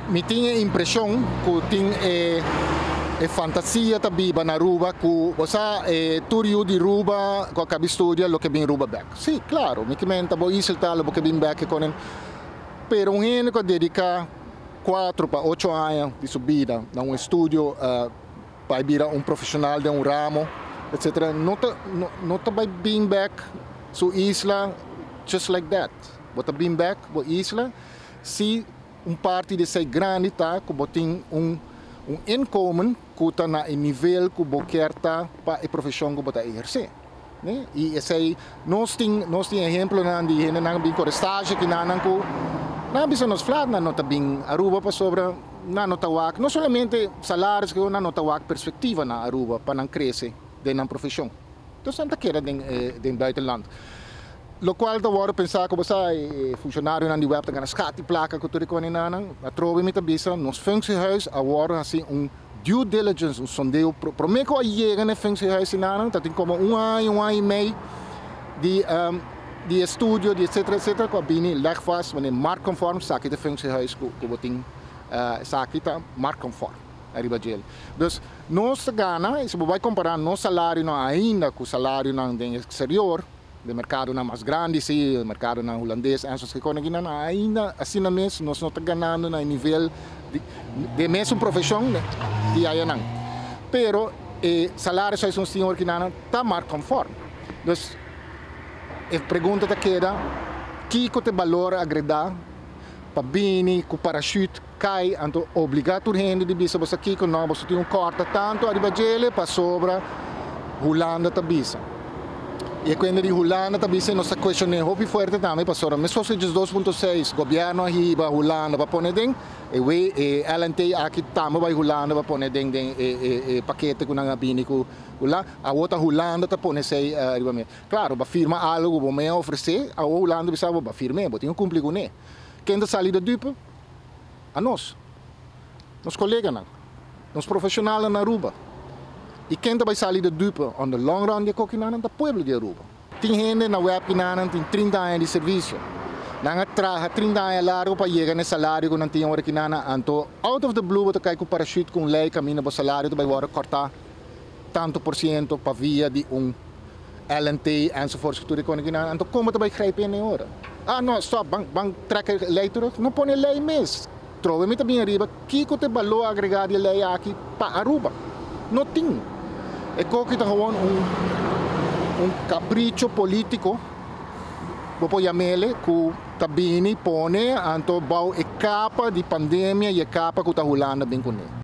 mi tinha a impressão que tinha fantasia também na Aruba, que você tudo de Aruba, que acaba estudar o que vem Aruba back. Sim, claro, me comenta, vou isso tal, o que vem back com ele. Pero um ano que dedica 4 para 8 anos de subida a um estúdio para virar um profissional de um ramo, etc. Não vai bem back sua isla just like that. Você bem back para isla se parte dessa grande tá que tem income que está no nível que você quer para a profissão que você exercer. Né? E esse nós temos exemplo de gente que tem estágio que não bisa nos flat não está bem Aruba para sobre não não somente salários que não está perspectiva na Aruba para não crescer dentro da profissão. Então santa queira dentro buitenland. Lo qual da hora pensar que você funcionário na web tem scat placa que tu reconhece a trove me tabisa nos functiehuis agora assim due diligence sondeo pro me que chega na functiehuis nana tá tem como ano e meio de estúdio de etc com a bini leg fast mas mark conform saque de functiehuis que botin saque tá mark conform arriba gel. Dus nós gana se vai comparar nosso salário ainda com o salário no exterior do mercado mais grande, sim, o mercado holandês, essas que ainda assim mesmo nós não estamos ganhando no nível de mesma profissão de aí não. Pero salário é um senhor que não está mais conforme. Então, a pergunta que que te valor agregar para bini, com parachute cai, então obrigatoriamente de bisa você aqui com nós você tem corta tanto arriba gele para sobra Holanda tabisa. E quando di Holanda também se nossa questão é muito forte também pastor, mas só se 2.6 governo arriba Holanda para pôr dentro e LNT aqui também vai Holanda para pôr dentro paquete com a bini com lá a outra Holanda tá pôr sei arriba mesmo. Claro, para firma algo vou me oferecer a Holanda bisa para firme, vou ter cumprir com ele. Quem está salido dupe a nós colegas nós profissionais na Aruba. E quem vai sair de dupe on the long run de coquinana da pueblo de Aruba. Tem gente na web que tem 30 anos de serviço. Não traga 30 anos largo para chegar no salário que não tem hora que nana. Então, out of the blue, você cai com parachute com lei caminho para o salário, você vai cortar tanto por cento para via de LNT, enzovoorts. Então, como você vai grijpen na hora? Ah, não, stop, bang trekken lei terug. Não põe lei mesmo. Trove-me também arriba, que você valor agregado de lei aqui para Aruba? Não tem. É que está gewoon capricho político, vou chamar-lhe, que também põe, então, a capa de pandemia e a capa que está rolando bem com ele.